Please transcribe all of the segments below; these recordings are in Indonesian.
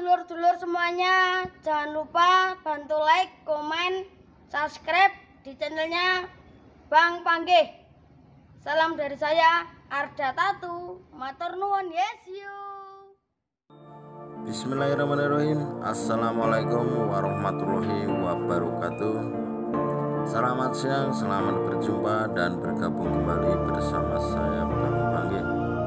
dulur-dulur semuanya, jangan lupa bantu like, komen, subscribe di channelnya Bang Panggih. Salam dari saya, Arda Tatu. Matur nuwun, yes you. Bismillahirrahmanirrahim. Assalamualaikum warahmatullahi wabarakatuh. Selamat siang, selamat berjumpa dan bergabung kembali bersama saya Bang Panggih.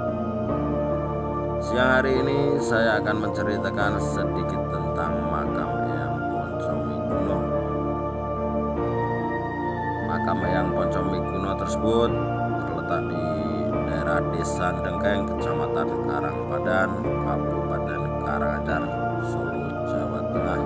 Siang hari ini saya akan menceritakan sedikit tentang makam Eyang Poncomikuno. Makam Eyang Poncomikuno tersebut terletak di daerah Desa Dengkeng, Kecamatan Karangpadan, Kabupaten Karanganyar, Solo, Jawa Tengah.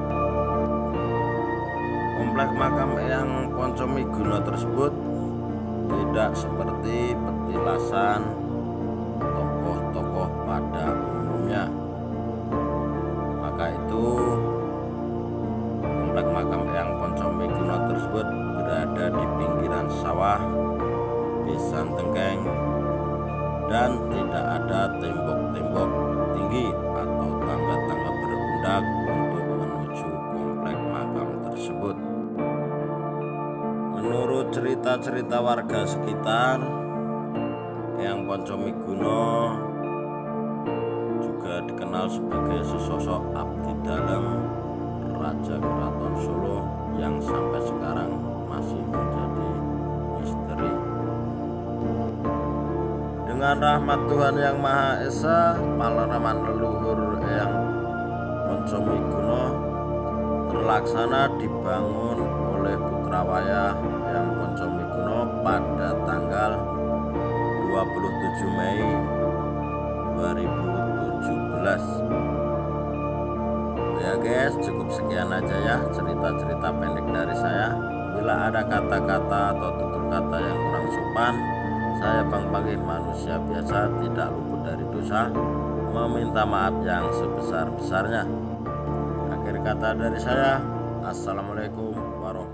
Komplek makam Eyang Poncomikuno tersebut tidak seperti petilasan tokoh-tokoh pada umumnya. Maka itu komplek makam Eyang Poncomikuno tersebut berada di pinggiran sawah Desa Dengkeng dan tidak ada tembok-tembok tinggi atau tangga-tangga berundak untuk menuju komplek makam tersebut. Menurut cerita-cerita warga sekitar, Eyang Poncomikuno juga dikenal sebagai sesosok abdi dalam Raja Keraton Solo yang sampai sekarang masih menjadi misteri. Dengan rahmat Tuhan Yang Maha Esa, palerman leluhur Eyang Poncomikuno terlaksana dibangun oleh putra wayah Eyang Poncomikuno pada tanggal 27 Mei 2017. Ya guys, cukup sekian aja ya cerita-cerita pendek dari saya. Bila ada kata-kata atau tutur kata yang kurang sopan, saya Bang Panggih, manusia biasa, tidak luput dari dosa, meminta maaf yang sebesar-besarnya. Akhir kata dari saya, assalamualaikum warahmatullahi wabarakatuh.